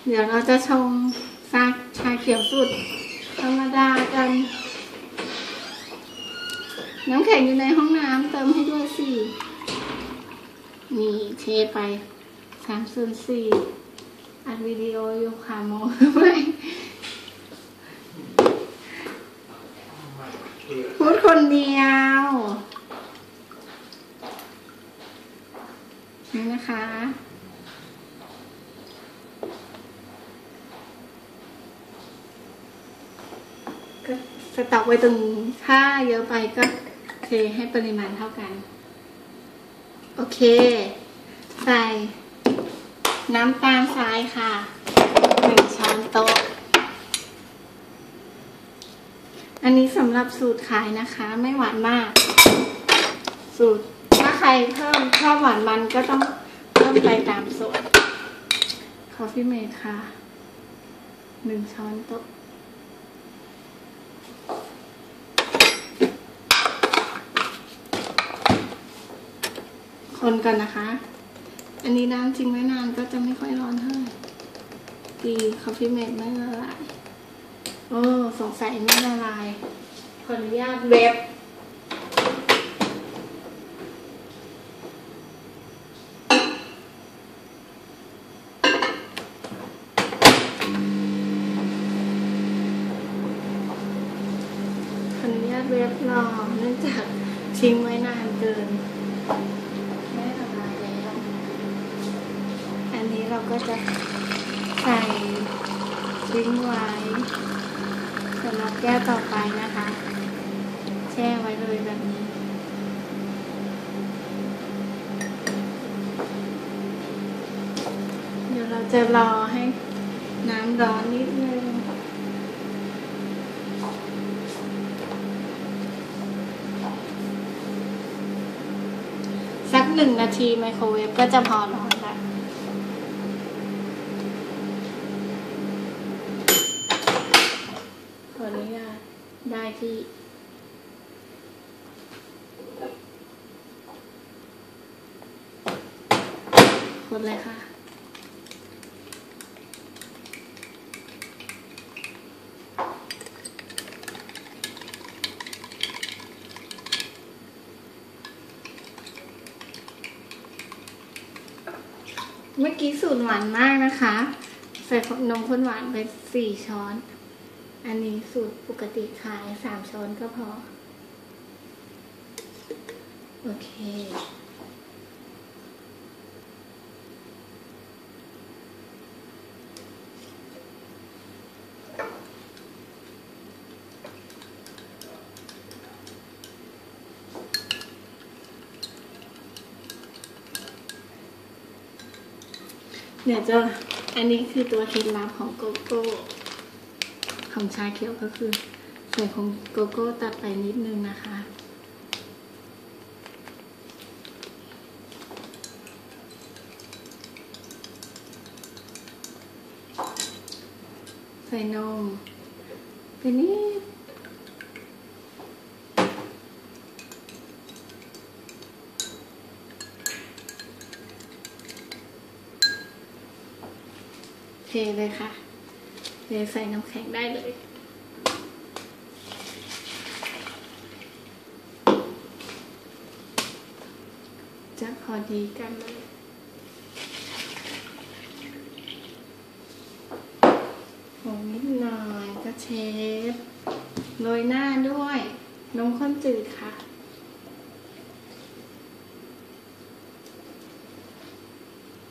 เดี๋ยวเราจะชงชาเขียวสุดธรรมดากันน้ำแข็งอยู่ในห้องน้ำเติมให้ด้วยสินี่เทไป3/4อัดวิดีโออยู่ค่ะมองไม่พูดคนเดียวนี่นะคะก็สต็อกไว้ตรงนี้ถ้าเยอะไปก็เทให้ปริมาณเท่ากันโอเคใส่น้ำตาลทรายค่ะ1 ช้อนโต๊ะอันนี้สำหรับสูตรขายนะคะไม่หวานมากสูตรถ้าใครเพิ่มชอบหวานมันก็ต้องเพิ่มไปตามสูตรCoffee Mate ค่ะ1 ช้อนโต๊ะคนกันนะคะอันนี้น้ำจริงไว้นานก็จะไม่ค่อยร้อนเท่าไหร่ดีCoffee Mateไม่ละลายโอ้สงสัยไม่ละลายขออนุญาตเว็บรอเนื่องจากทิ้งไว้นานเกินไม่ละลายแล้วอันนี้เราก็จะใส่ทิ้งไว้สำหรับแก้วต่อไปนะคะแช่ไว้เลยแบบนี้เดี๋ยวเราจะรอให้น้ำร้อนนิดนึงสัก1 นาทีไมโครเวฟก็จะพอร้อนแล้วขออนุญาตได้ที่คนเลยค่ะเมื่อกี้สูตรหวานมากนะคะใส่นมข้นหวานไป4 ช้อนอันนี้สูตรปกติขาย3 ช้อนก็พอโอเคเดี๋ยวจะอันนี้คือตัวเคล็ดลับของโกโก้ของชาเขียวก็คือใส่ของโกโก้ตัดไปนิดนึงนะคะใส่นมไปนิดเทเลยค่ะเทใส่น้ำแข็งได้เลยจะพอดีกันเลยผงนิดหน่อยก็เชฟโรยหน้าด้วยนมข้นจืดค่ะ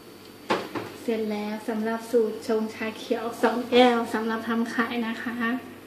เสร็จแล้วสำหรับสูตรชงชาเขียว2 แก้วสำหรับทำขายนะคะ